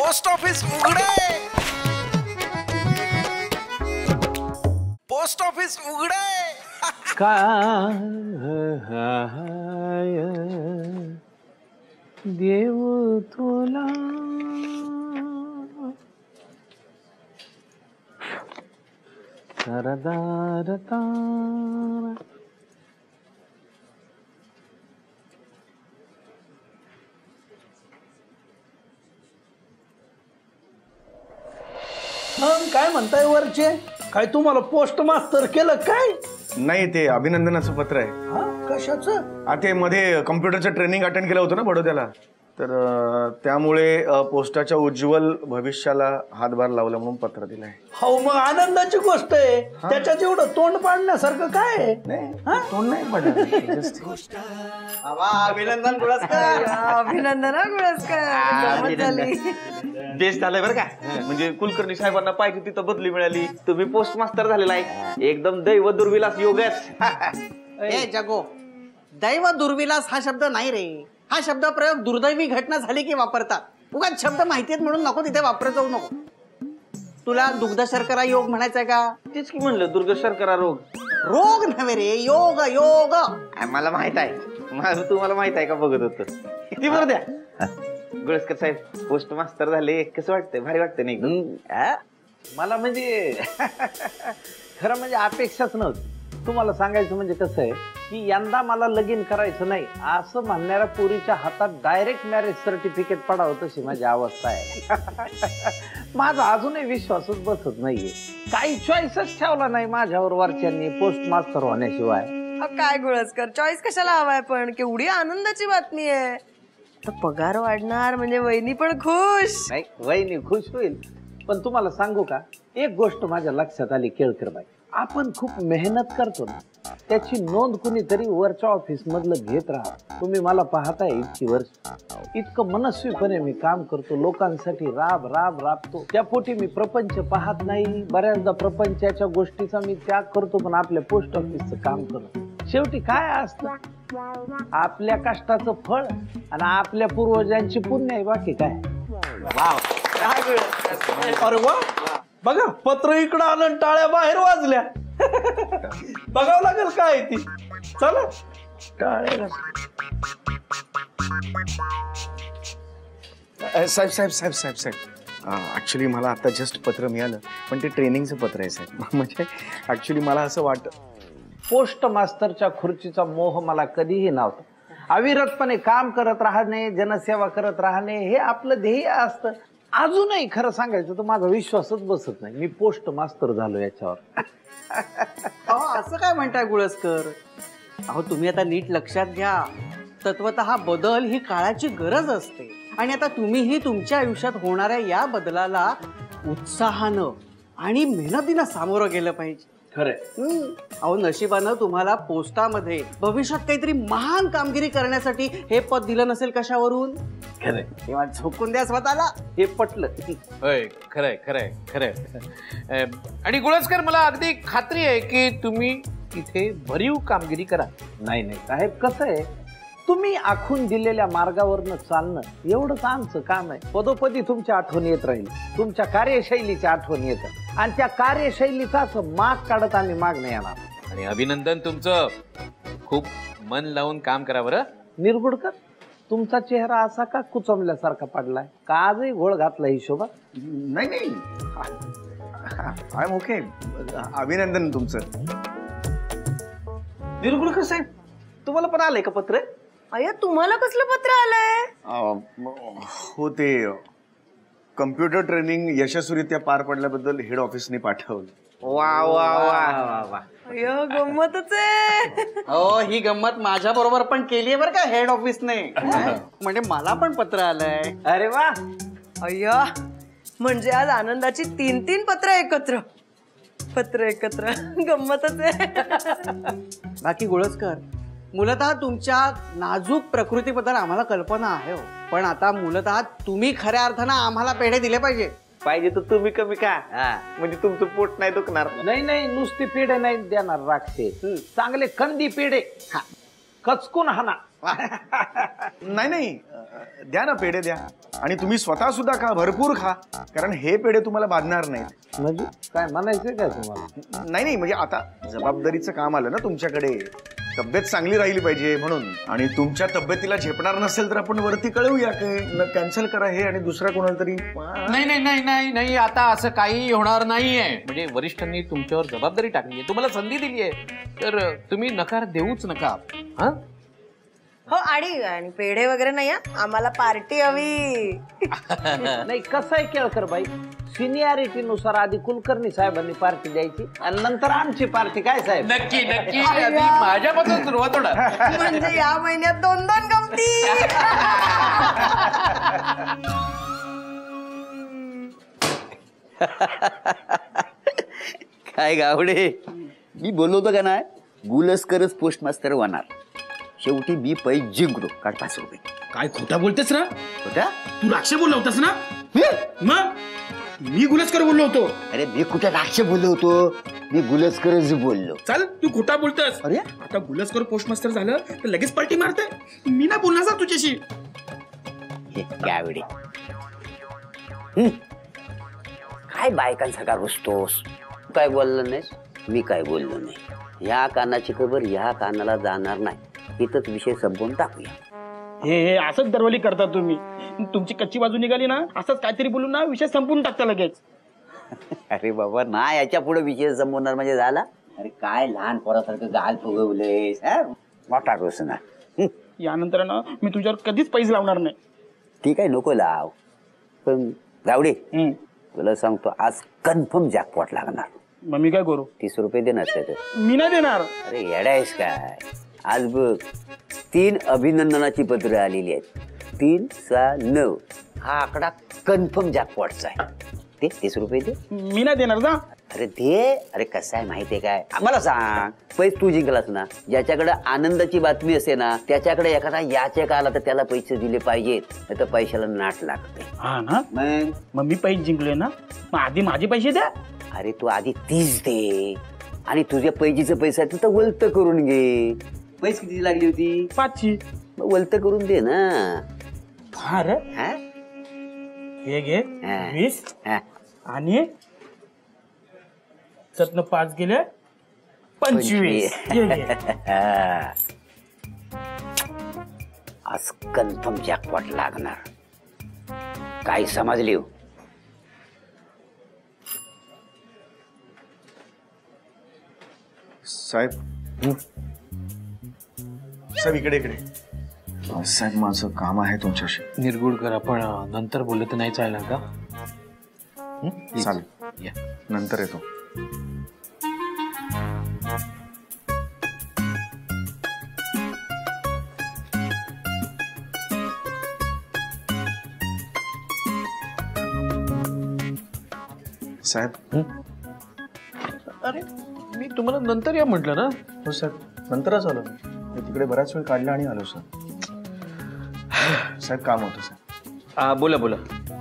Post office उघडे, post office उघडे. काय देव तुला सरदार तारा. काय म्हणताय वरचे? काय तुम्हाला पोस्ट मास्तर केलं काय? नाही, ते अभिनंदनाचं पत्र आहे. कशाचं? ते मध्ये कम्प्युटरचं ट्रेनिंग अटेंड केलं होतं ना बडोद्याला, तर त्यामुळे पोस्टाच्या उज्ज्वल भविष्याला हातभार लावला म्हणून पत्र दिलंय. हो, मग आनंदाची गोष्ट आहे. त्याच्यात एवढं तोंड पाडण्यासारखं काय आहे? तोंड नाही पडत. अभिनंदन गुळस्कर. अभिनंदन गुळस्कर. बेस्ट झालंय बरं का. म्हणजे कुलकर्णी साहेबांना पाहिजे तिथं बदली मिळाली. तुम्ही पोस्ट मास्तर झालेला आहे. एकदम दैव दुर्विलास योगच. ए जगो, दैव दुर्विलास हा शब्द नाही रे. हा शब्द प्रयोग दुर्दैवी घटना झाली की वापरतात. उगाच शब्द माहितीत म्हणून नको तिथे वापरत जाऊ नको. तुला दुग्ध शर्करा योग म्हणायचंय का? तेच की म्हणलं, दुर्ग शर्करा रोग. रोग नव्हे रे, योग योग. मला माहित आहे. माझं तुम्हाला माहित आहे का बघत होत. किती बरं द्या. गुळस्कर साहेब पोस्ट मास्तर झाले, कसं वाटतंय? भारी वाटतं नाही? मला म्हणजे खरं म्हणजे अपेक्षाच नव्हती. तुम्हाला सांगायचं म्हणजे कसं आहे की यंदा मला लगीन करायचं नाही असं म्हणणाऱ्या पोरीच्या हातात डायरेक्ट मॅरेज सर्टिफिकेट पडावं तशी माझी अवस्था आहे. माझा अजूनही विश्वासच बसत नाहीये. काही चॉईसच ठेवला नाही माझ्यावर वरच्यांनी पोस्ट मास्टर होण्याशिवाय. काय गुळस्कर, चॉईस कशाला हवाय? पण केवढी आनंदाची बातमी आहे. तर पगार वाढणार म्हणजे वहिनी पण खुश. नाही, वहिनी खुश होईल. पण तुम्हाला सांगू का, एक गोष्ट माझ्या लक्षात आली केळकर बाई. आपण खूप मेहनत करतो ना, त्याची नोंद कुणीतरी वरच्या ऑफिस मधलं घेत राहा. तुम्ही मला पाहताय इतकी वर्ष, इतकं मनस्वीपणे मी काम करतो, लोकांसाठी राब राब राबतो. त्या पोटी मी प्रपंच पाहत नाही. बऱ्याचदा प्रपंचाच्या गोष्टीचा मी त्याग करतो, पण आपल्या पोस्ट ऑफिसचं काम करतो. शेवटी काय असतं, आपल्या कष्टाचं फळ आणि आपल्या पूर्वजांची पुण्य आहे, बाकी काय. अरे वा, बघा पत्र इकडं आलं, टाळ्या बाहेर वाजल्या. बघावं लागेल काय ती. चला टाळ्या. साहेब साहेब साहेब साहेब साहेब ऍक्च्युली मला आता जस्ट पत्र मिळालं, पण ते ट्रेनिंगचं पत्र आहे साहेब. म्हणजे ऍक्च्युली मला असं वाटतं, पोस्ट मास्टरच्या खुर्चीचा मोह मला कधीही नव्हता. अविरतपणे काम करत राहणे, जनसेवा करत राहणे हे आपलं ध्येय असतं. अजूनही खरं सांगायचं तर माझा विश्वासच बसत नाही मी पोस्ट मास्टर झालो याच्यावर. असं काय म्हणताय गुळस्कर? अहो तुम्ही आता नीट लक्षात घ्या, तत्वतः बदल ही काळाची गरज असते. आणि आता तुम्हीही तुमच्या आयुष्यात होणाऱ्या या बदलाला उत्साहानं आणि मेहनतीनं सामोरं गेलं पाहिजे. खरंय. अहो नशिबानं तुम्हाला पोस्टामध्ये भविष्यात काहीतरी महान कामगिरी करण्यासाठी हे पद दिलं नसेल कशावरून? खरंय. तेव्हा झोकून द्या स्वतःला. हे पटलं. होय, खरंय खरंय खरंय. आणि गुळस्कर मला अगदी खात्री आहे की तुम्ही इथे भरीव कामगिरी करा. नाही नाही साहेब, कसं आहे, तुम्ही आखून दिलेल्या मार्गावरनं चालणं एवढंच आमचं काम आहे. पदोपदी तुमच्या आठवण येत राहील, तुमच्या कार्यशैलीची आठवण येतं आणि त्या कार्यशैलीचाच माग काढत आम्ही माग नाही येणार. आणि अभिनंदन तुमचं. खूप मन लावून काम करा बरं. निरगुडकर, तुमचा चेहरा असा का कुचमल्यासारखा पडलाय? का आजही घोळ घातला हिशोबा? नाही नाही, आय एम ओके. अभिनंदन तुमचं. निरगुडकर साहेब तुम्हाला पण आलंय का पत्र? अय्या, तुम्हाला कसलं पत्र आलंय? हो, ते कम्प्युटर ट्रेनिंग यशस्वीरित्या पार पडल्याबद्दल हेड ऑफिसने पाठवलं. वा वा वा वा. अय्या, गंमतच आहे. हो, ही गंमत माझ्या बरोबर पण केलीये बरं का हेड ऑफिसने. म्हणजे मला पण पत्र आलंय. अरे वा. अय्या, म्हणजे आज आनंदाची 3 पत्र एकत्र. गंमतच आहे. बाकी गुळस्कर, मूलतः तुमच्या नाजूक प्रकृतीबद्दल आम्हाला कल्पना आहे हो. पण आता मूलतः तुम्ही खऱ्या अर्थानं आम्हाला पेढे दिले पाहिजे. पाहिजे तर तुम्ही कमी का, म्हणजे तुमचं पोट नाही दुखणार. नाही नाही, नुसती पेढे नाही देणार राखते, चांगले कंदी पेढे. कचकून हाना. नाही नाही, द्या ना पेढे द्या. आणि तुम्ही स्वतः सुद्धा खा, भरपूर खा, कारण हे पेढे तुम्हाला बांधणार नाहीत. म्हणजे काय म्हणायचंय काय तुम्हाला? नाही नाही, म्हणजे आता जबाबदारीचं काम आलं ना तुमच्याकडे, तब्येत चांगली राहिली पाहिजे म्हणून. आणि तुमच्या तब्येतीला झेपणार नसेल तर आपण वरती कळवूया, काय कॅन्सल करा हे आणि दुसऱ्या कोणाला तरी. नाही नाही नाही नाही नाही, आता असं काही होणार नाहीये. म्हणजे वरिष्ठांनी तुमच्यावर जबाबदारी टाकली आहे, तुम्हाला संधी दिली आहे, तर तुम्ही नकार देऊच नका. हा हो, आणि पेढे वगैरे नाही हा, आम्हाला पार्टी हवी. नाही, कसं आहे केळकर बाई, सिनियरिटी नुसार आधी कुलकर्णी साहेबांनी पार्टी द्यायची आणि नंतर आमची पार्टी. काय साहेब? नक्की नक्की, आधी माझ्यापासून सुरुवात होणार. म्हणजे या महिन्यात 2-2 गमती. काय गावडे, मी बोलवतो का नाही, गुलस्करच पोस्ट मास्तर होणार. शेवटी मी पैसे जिंकलो. काढ 5 रुपये. काय खोटा बोलतेस ना? खोटा? तू राक्ष बोलला होतास ना? मग मी गुलस्कर बोललो होतो. अरे मी कुठे राक्ष बोललो होतो, मी गुलस्करच बोललो. चल, तू खोटा बोलतोस. अरे आता गुलस्कर पोस्ट मास्टर झालं तर लगेच पार्टी मारते. मी ना बोलणार जा तुझ्याशी. हे गावडे, काय बायकांसारखा रुसतोस? काय बोललं नाहीस? मी काय बोललो नाही. या कानाची खबर या कानाला जाणार नाही. इथंच विषय संपवून टाकूया. हे असंच दरवली करता तुम्ही. तुमची कच्ची बाजू निघाली ना, असंच काहीतरी बोलून ना विषय संपून टाकता लगेच. अरे बाबा, ना याच्या पुढे विषय संपवणार म्हणजे झाला. अरे काय लहान पोरासारखं गाल फुगवलेस, मोठा रोस ना. यानंतर ना मी तुझ्यावर कधीच पैसे लावणार नाही. ठीक आहे, नको लाव. पण गावडे, तुला सांगतो, आज कन्फर्म जॅकपॉट लागणार. मग मी काय करू? 30 रुपये देणार तर. मी नाही देणार. अरे येडायस काय? आज बघ, 3 अभिनंदनाची पत्र आलेली आहेत. 3, 6, 9 हा आकडा कन्फर्म जॅकपॉटचा आहे. ते 30 रुपये दे. मी नाही देणार जा. अरे दे. अरे कसं आहे माहितीये काय, आम्हाला सांग, पैसे तू जिंकलास ना, ज्याच्याकडे आनंदाची बातमी असते ना, त्याच्याकडे एखादा याचक आला तर त्याला पैसे दिले पाहिजेत, नाही तर पैशाला नाट लागते. हा ना, मग मी पैसे जिंकले ना, मग आधी माझे पैसे द्या. अरे तू आधी 30 दे आणि तुझ्या पैजीचं पैसा तिथं वलत करून घे. पैसे किती लागली होती? 500. मग वलत करून दे ना. हा रे, हे घे 20 आणि 7 + 5 गेले 25. आज कन्फर्म जॅकपॉट लागणार. काय समजली हो? साहेब, साहेब इकडे इकडे. साहेब, माझं काम आहे तुमच्याशी. निरगुडकर, आपण नंतर बोललं तर नाही चालणार का? चालेल, नंतर येतो. साहेब, अरे मी तुम्हाला नंतर या म्हटलं ना. हो साहेब, नंतरच आलो मी. तिकडे बराच वेळ काढला आणि आलो सर. साहेब, काम होतं साहेब. बोला बोला.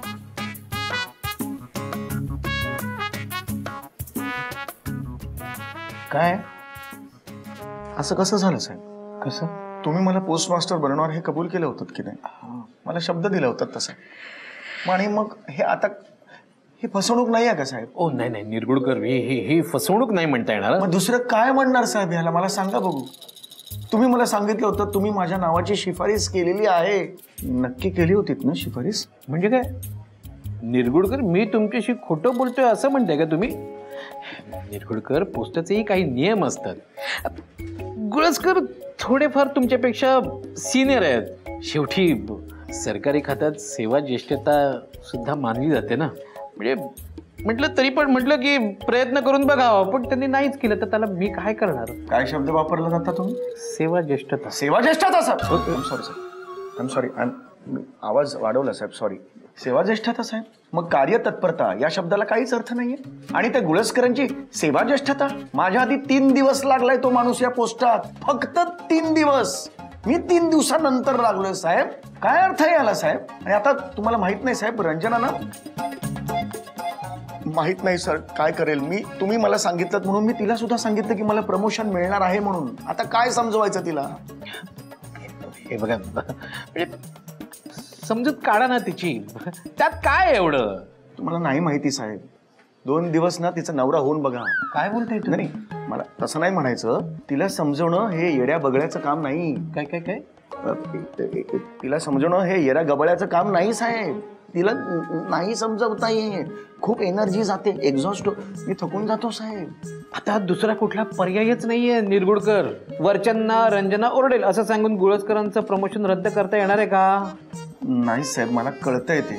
काय असं कसं झालं साहेब? कसं? तुम्ही मला पोस्ट मास्टर बनवणार हे कबूल केलं होतं की नाही? मला शब्द दिला होता तसा. आणि मग हे आता ही फसवणूक नाही आहे का साहेब? ओ नाही नाही निरगुडकर, ही फसवणूक नाही म्हणता येणार. मग दुसरं काय म्हणणार साहेब ह्याला? मला सांगा बघू. तुम्ही मला सांगितलं होतं तुम्ही माझ्या नावाची शिफारस केलेली आहे. नक्की केली होतीत ना शिफारस? म्हणजे काय निरगुडकर, मी तुमच्याशी खोटं बोलतोय असं म्हणताय का तुम्ही? निरगुडकर, पोस्टाचेही काही नियम असतात. गुळसकर थोडेफार तुमच्यापेक्षा सिनियर आहेत. शेवटी सरकारी खात्यात सेवा ज्येष्ठता सुद्धा मानली जाते ना. म्हणजे म्हटलं तरी पण म्हटलं की प्रयत्न करून बघावं, पण त्यांनी नाहीच केलं तर त्याला मी काय करणार? काय शब्द वापरला जाता तुम्ही? सेवा ज्येष्ठता. सेवा ज्येष्ठता साहेब? सॉरी साहेब, आय एम सॉरी. आवाज वाढवला साहेब, सॉरी. सेवा ज्येष्ठता साहेब? मग कार्यतत्परता या शब्दाला काहीच अर्थ नाहीये. आणि त्या गुळसकरांची सेवा ज्येष्ठता? माझ्या आधी 3 दिवस लागलाय तो माणूस या पोस्टात. फक्त 3 दिवस. मी 3 दिवसानंतर लागलोय साहेब. काय अर्थ आहे याला साहेब? आणि आता तुम्हाला माहित नाही साहेब, रंजना ना माहित नाही सर काय करेल मी. तुम्ही मला सांगितलं म्हणून मी तिला सुद्धा सांगितलं की मला प्रमोशन मिळणार आहे म्हणून. आता काय समजवायचं तिला. हे बघा म्हणजे समजूत काढा ना तिची, त्यात काय एवढं. तुम्हाला नाही माहिती साहेब, 2 दिवस ना तिचा नवरा होऊन बघा. काय बोलताय नाही मला तसं नाही म्हणायचं. तिला समजवणं हे येड्या बगड्याचं काम नाही. काय काय काय तिला समजवणं हे येड्या गबड्याचं काम नाही साहेब. तिला नाही समजवता येत. खूप एनर्जी जाते, एक्झॉस्ट, मी थकून जातो साहेब. आता दुसरा कुठला पर्यायच नाहीये निरगुडकर. वरच्यांना रंजना ओरडेल असं सांगून गुळसकरांचं प्रमोशन रद्द करता येणार आहे का? नाही साहेब मला कळतंय ते.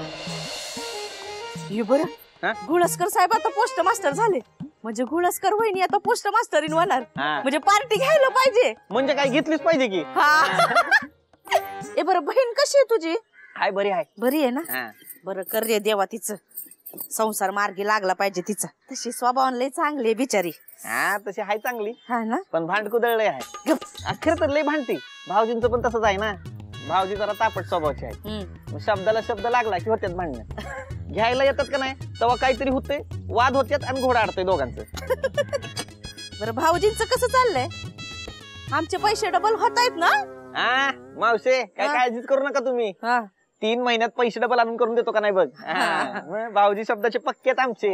हे बरं, गुळसकर साहेब आता पोस्ट मास्टर झाले म्हणजे गुळसकर वहिनी आता पोस्ट मास्टरीन होणार. म्हणजे पार्टी घ्यायला पाहिजे. म्हणजे काय घेतलीच पाहिजे की. ए बरं, बहीण कशी आहे तुझी? हाय बरी आहे. बरी आहे ना? बरं कर रे देवा, तिचं संसार मार्गी लागला पाहिजे तिचा. तशी स्वभावान लय चांगली आहे बिचारी. हा तशी हाय चांगली, हा ना, पण भांडकुदळ आहे. अखेर तर लय भांडती. भाऊजींचं पण तसंच आहे ना. भाऊजी जरा तापट स्वभावाचे आहे. शब्दाला शब्द लागला की होत्यात भांडणं. घ्यायला येतात का नाही तेव्हा काहीतरी होते, वाद होत्यात आणि घोडा अडतोय दोघांचं. बरं भाऊजींचं कसं चाललंय? आमचे पैसे डबल होत आहेत ना? मावशे काय काळजीच करू नका तुम्ही. 3 महिन्यात पैसे डबल आणून करून देतो का नाही बघ. भाऊजी शब्दाचे पक्के आहेत आमचे.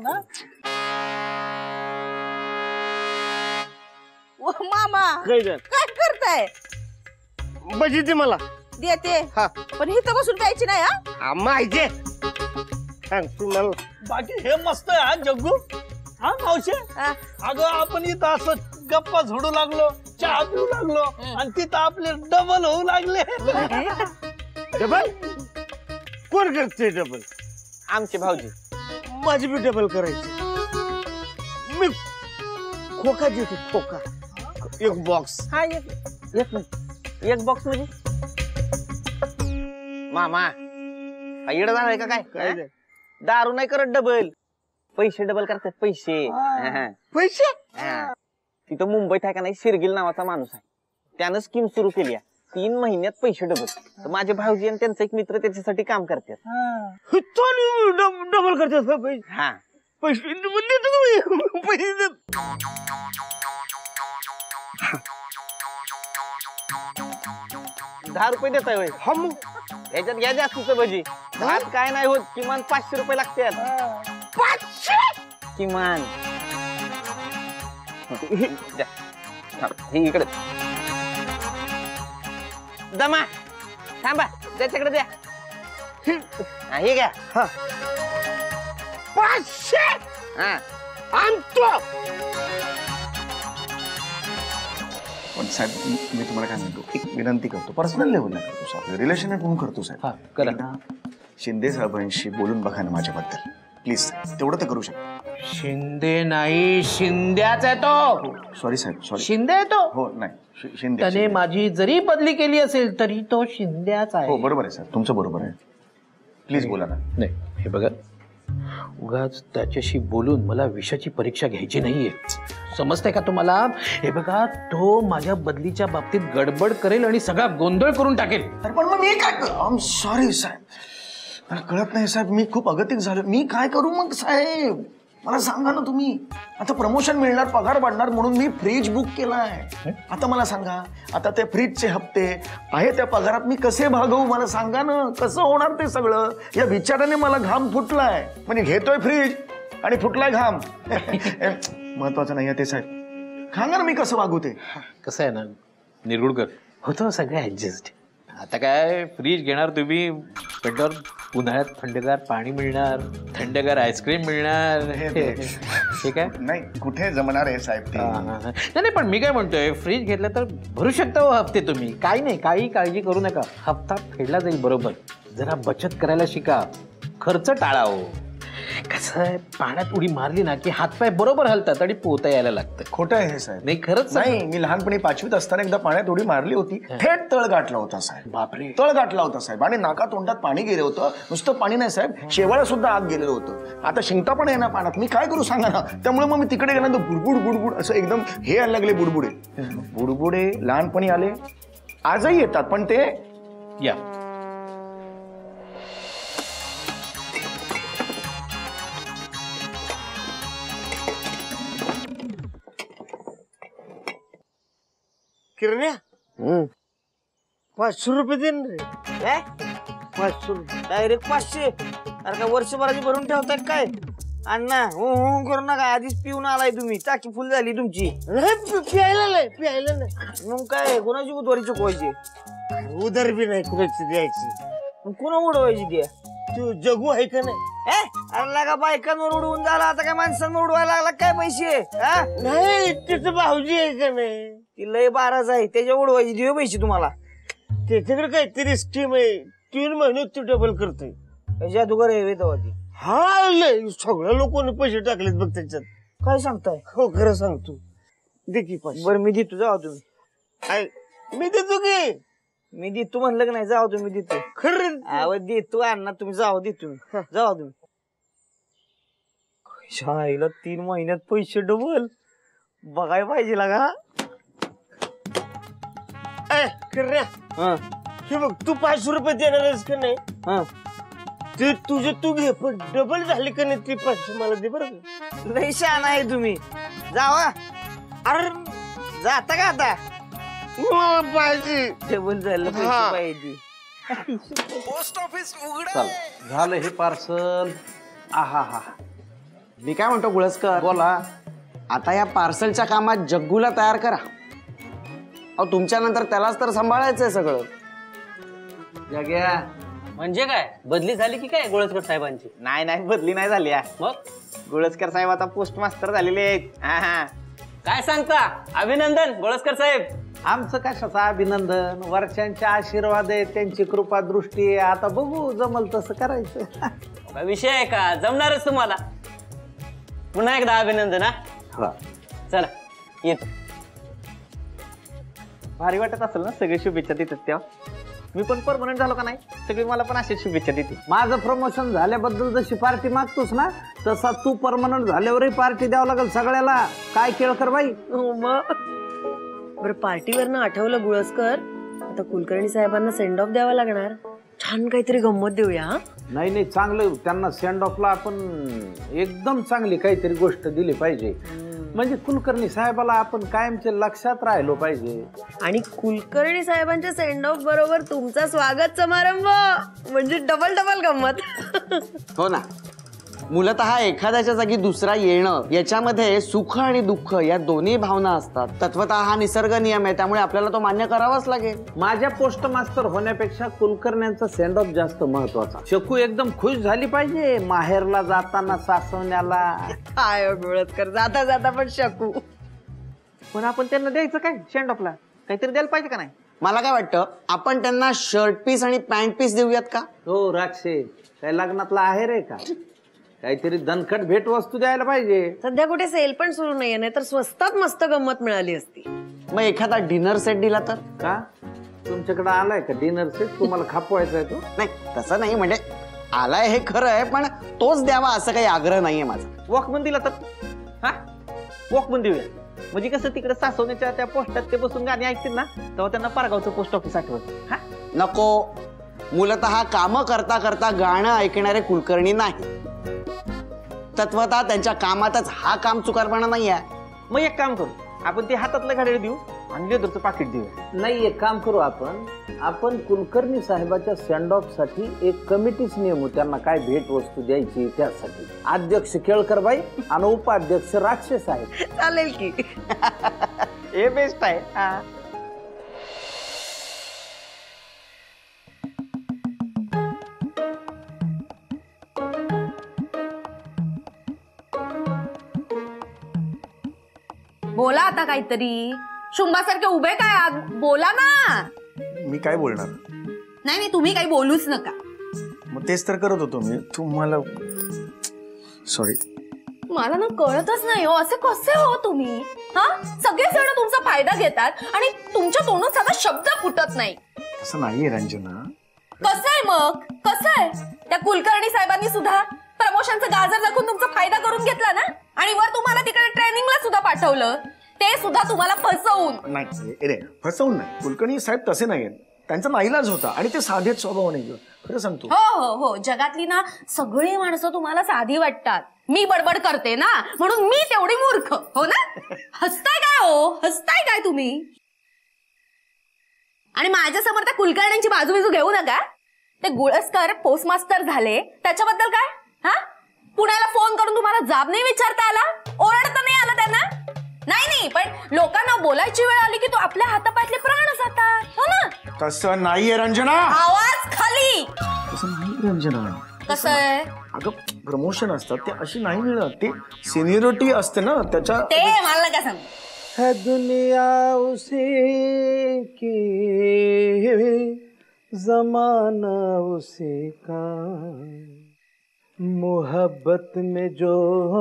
मामा काय करताय? बजी दे मला. देते पण इथं बसून प्यायची नाही. हा माहिती तुम्हाला. बाकी हे मस्त आहे हा जग्गू. हा मावशे, अगं आपण इथं असं गप्पा झोडू लागलो, चहा पिऊ लागलो आणि तिथं आपले डबल होऊ लागले. डबल कोण करते डबल? आमचे भाऊजी. माझी बी डबल करायची. मी खोका देतो, खोका 1 बॉक्स. हा एक बॉक्स म्हणजे मामा येड झालाय का काय? दारू नाही करत डबल, पैसे डबल करतात. पैसे पैसे तिथं मुंबईत आहे का नाही शिरगिल नावाचा माणूस आहे, त्यानं स्कीम सुरू केली आहे. 3 महिन्यात पैसे डबल. तर माझे भाऊजी आणि त्यांचा एक मित्र त्याच्यासाठी काम करतात. डबल करतात पैसे. हा पैसे पैसे 10 रुपये देताय होय? ह्याच्यात घ्या जास्तीचं भजी. भात काय नाही होत, किमान 500 रुपये लागतात. 500 किमान. इकडे जमा थांबा, त्याच्याकडे द्या. हे घ्या. 500 आणतो. पण साहेब मी तुम्हाला काय म्हणतो, एक विनंती करतो, पर्सनल लेवलला करतो साहेब, रिलेशन म्हणून करतो साहेब. शिंदे साहेबांशी बोलून बघा ना माझ्याबद्दल प्लीज. तेवढं तर करू शकता. शिंदे नाही, शिंद्याच आहे तो. सॉरी साहेब, सॉरी. शिंदे आहे तो. हो नाही शिंदे. त्याने माझी जरी बदली केली असेल तरी तो शिंद्याच आहे. हो बरोबर आहे साहेब, तुमचं बरोबर आहे. प्लीज बोला ना. नाही हे बघा, उगाच त्याच्याशी बोलून मला विषयाची परीक्षा घ्यायची नाहीये, समजतंय का तुम्हाला? हे बघा, तो माझ्या बदलीच्या बाबतीत गडबड करेल आणि सगळा गोंधळ करून टाकेल. पण मग मी काय? आय एम सॉरी साहेब, मला कळत नाही साहेब, मी खूप अगतिक झालो. मी काय करू मग साहेब, मला सांगा ना तुम्ही. आता प्रमोशन मिळणार, पगार वाढणार म्हणून मी फ्रीज बुक केलाय. आता मला सांगा, आता त्या फ्रीजचे हप्ते आहे त्या पगारात मी कसे भागवू? मला सांगा ना, कसं होणार ते सगळं? या विचाराने मला घाम फुटलाय. म्हणजे घेतोय फ्रीज आणि फुटलाय घाम. महत्वाचं नाही आहे ते साहेब, सांगा ना मी कसं वागू ते. कसं आहे ना निरगुडकर, होतं सगळं ऍडजस्ट. आता काय फ्रीज घेणार तुम्ही, पेट्रोल, उन्हाळ्यात थंडगार पाणी मिळणार, थंडगार आईस्क्रीम मिळणार. ठीक आहे, नाही कुठे जमणार आहे साहेब ते. नाही पण मी काय म्हणतोय, फ्रीज घेतला तर भरू शकता हो हप्ते तुम्ही. काही नाही, काही काळजी करू नका, हप्ता फेडला जाईल बरोबर. जरा बचत करायला शिका, खर्च टाळा हो. कसं आहे, पाण्यात उडी मारली ना की हातपाय बरोबर हलतात आणि पोहता यायला लागतं. खोटं आहे हे साहेब. नाही खरंच नाही, मी लहानपणी 5वीत असताना एकदा पाण्यात उडी मारली होती, थेट तळ गाठला होता साहेब. बापरे, तळ गाठला होता साहेब, आणि नाका तोंडात पाणी गेलं होतं. नुसतं पाणी नाही साहेब, शेवाळा सुद्धा आत गेलेलं होतं. आता शिंकता पण आहे ना पाण्यात, मी काय करू सांगा ना. त्यामुळे मग मी तिकडे गेल्यानंतर बुडबुड बुडबुड असं एकदम हे यायला लागले. बुडबुडे बुडबुडे लहानपणी आले, आजही येतात, पण ते किरण्या 500 रुपये दे ना रे. काय 500 डायरेक्ट 500? अरे काय वर्षभराची भरून ठेवताय काय अण्णा? हो हो करू नका, आधीच पिऊन आलाय तुम्ही, टाकी फुल झाली तुमची. प्यायला नाही. मग काय कोणाची उधवारी चुकवायची? उधार बी नाही कुणाची द्यायची. मग कोणा उडवायची द्या? तू जगू आहे का नाही? अरे लागा बायकांवर उडवून झाला, आता काय माणसांवर उडवायला लागला काय पैसे? नाही त्याचं भाऊजी आहे का नाही? ती लय बाराच आहे, त्याच्या उडवायची देऊ पैसे तुम्हाला. त्याच्याकडे काहीतरी स्कीम आहे, 3 महिन्यात तू डबल करतोय. जादूगर आहे तेव्हा ती. हा लय सगळ्या लोकांनी पैसे टाकलेत बघ त्याच्यात. काय सांगताय? हो खरं सांगतो. दे की पैसे. बरं मी देतो, जावा तुम्ही. मी देतो की. मी देतो म्हणलं की नाही, जावा तुम्ही, देतो खरं. आवाज देतो अण्णा, तुम्ही जावा, देतो जावा तुम्ही. शाळेला 3 महिन्यात पैसे डबल बघाय पाहिजे लागा. खरं हे बघ, तू 500 रुपये देणार आहेस का नाही? ते तुझे तू घे, पण डबल झाले का नाही ते 500 मला दे बरं. लय शहाणा आहे तुम्ही, जावा. अरे जाता का आता? पाहिजे डबल झालं पैसे पाहिजे. पोस्ट ऑफिस उघडे. चल झालं हे पार्सल. आहा हा. मी काय म्हणतो गुळसकर, बोला. आता या पार्सलच्या कामात जग्गूला तयार करा. अहो तुमच्या नंतर त्यालाच तर सांभाळायचंय सगळं. जाग्या म्हणजे काय बदली झाली की काय गोळसकर साहेबांची? नाही बदली नाही झाली. मग गोळसकर साहेब आता पोस्ट मास्टर झालेले आहेत. काय सांगता? अभिनंदन गोळसकर साहेब. आमचं कशाचं अभिनंदन, वर्षांचे आशीर्वाद आहे, त्यांची कृपा दृष्टी आहे. आता बघू जमल तसं करायचं. काय विषय आहे का? जमणारच तुम्हाला. पुन्हा एकदा अभिनंदन. हा चला येतो. भारी वाटत असेल ना, सगळे शुभेच्छा देतात तेव्हा. मी पण परमनंट झालो का नाही, सगळे मला पण अशीच शुभेच्छा देते. माझं प्रमोशन झाल्याबद्दल जशी पार्टी मागतोस ना, तसा तू परमनंट झाल्यावरही पार्टी द्यावं लागेल सगळ्याला. काय केळकर बाई? बरं, पार्टीवरनं आठवलं गुळसकर, आता कुलकर्णी साहेबांना सेंड ऑफ द्यावा लागणार. छान काहीतरी गंमत देऊया. नाही चांगलं, त्यांना सेंड ऑफला आपण एकदम चांगली काहीतरी गोष्ट दिली पाहिजे. म्हणजे कुलकर्णी साहेबाला आपण कायमचे लक्षात राहिलो पाहिजे. आणि कुलकर्णी साहेबांच्या सेंड ऑफ बरोबर तुमचा स्वागत समारंभ, म्हणजे डबल गंमत. हो ना. मूलतः एखाद्याच्या जागी दुसरा येणं, याच्यामध्ये सुख आणि दुःख या दोन्ही भावना असतात. तत्वतः हा निसर्ग नियम आहे, त्यामुळे आपल्याला तो मान्य करावाच लागेल. माझ्या पोस्ट मास्टर होण्यापेक्षा कुलकर्ण्यांचा सेंड ऑफ जास्त महत्वाचा. शकू एकदम खुश झाली पाहिजे माहेरला जाताना सासवण्याला. काय गोळसकर, जाता जाता पण शकू. पण आपण त्यांना द्यायचं काय सेंड ऑफला? काहीतरी द्यायला पाहिजे का नाही? मला काय वाटतं, आपण त्यांना शर्ट पीस आणि पॅन्ट पीस देऊयात का? हो राक्षे, काय लग्नातला आहे रे का? काहीतरी दणकट भेट वस्तू द्यायला पाहिजे. सध्या कुठे सेल पण सुरू नाहीये, नाही तर स्वस्तात मस्त गंमत मिळाली असती. मग एखादा डिनर सेट दिला तर? का तुमच्याकडे आलाय का डिनर सेट? तुम्हाला खापवायचा आहे तो? नाही तसं नाही, म्हणजे आलाय हे खरं आहे, पण तोच द्यावा असं काही आग्रह नाहीये माझा. वॉकमन दिला तर? वॉकमन देऊया. म्हणजे कसं तिकडे सासवण्याच्या त्या पोस्टात ते बसून गाणी ऐकतील ना, तेव्हा त्यांना पारगावचं पोस्ट ऑफिस आठवत. नको. मूलतः काम करता करता गाणं ऐकणारे कुलकर्णी नाही. तत्वतः त्यांच्या कामातच हा काम चुकारपणा नाही आहे. मग एक काम करू, आपण ते हातातलं घड्याळ देऊ आणि लेदरचं पाकिट देऊ. नाही, एक काम करू आपण कुलकर्णी साहेबाच्या सेंड ऑफ साठी एक कमिटीच नेमू. त्यांना काय भेट वस्तू द्यायची त्यासाठी. अध्यक्ष केळकर बाई आणि उपाध्यक्ष राक्षस आहे. चालेल की? हे बेस्ट आहे. बोला आता काहीतरी. शुंभासारखे उभे काय आहात? बोला ना. मी काय बोलणार? नाही तुम्ही काही बोलूच नका. मग तेच तर करत होतो मी. तुम्हाला सॉरी. मला ना कळतच नाही हो, असे कसे हो तुम्ही? सगळेजण तुमचा फायदा घेतात आणि तुमच्या तोंडून साधा शब्द फुटत नाही. असं नाहीये रंजना. कसं आहे मग? कसं आहे? त्या कुलकर्णी साहेबांनी सुद्धा प्रमोशनचं गाजर दाखवून तुमचा फायदा करून घेतला ना, आणि वर तुम्हाला तिकडे ट्रेनिंगला सुद्धा पाठवलं, ते सुद्धा तुम्हाला फसवून. नाही रे, फसवून नाही. कुलकर्णी साहेब तसे नाहीये. त्यांचा नाईलाज होता आणि ते साधेच स्वभाव नाही. खरं सांगतो. हो, जगातली ना सगळी माणसं तुम्हाला साधी वाटतात. मी बडबड करते ना, म्हणून मी तेवढी मूर्ख. हो ना? हसताय काय हो? हसताय काय तुम्ही? आणि माझ्यासमोर त्या कुलकर्ण्यांची बाजू घेऊ नका. ते गुळस्कर पोस्टमास्टर झाले त्याच्याबद्दल काय? हा, पुण्याला फोन करून तुम्हाला जाब नाही विचारता आला? ओरडता नाही आलं त्यांना? नाही, पण लोकांना बोलायची वेळ आली की तो आपल्या हातापायातले प्राण जातात, हो ना? तसं नाहीये रंजना. आवाज खाली. तसं नाही रंजना. कसं आहे? अगं प्रमोशन असतात ते अशी नाही मिळत, ते सिनियरिटी असते ना त्याच्या. ते मला काय सांग. है दुनिया उसी की, जमाना उसी का, मोहब्बत में जो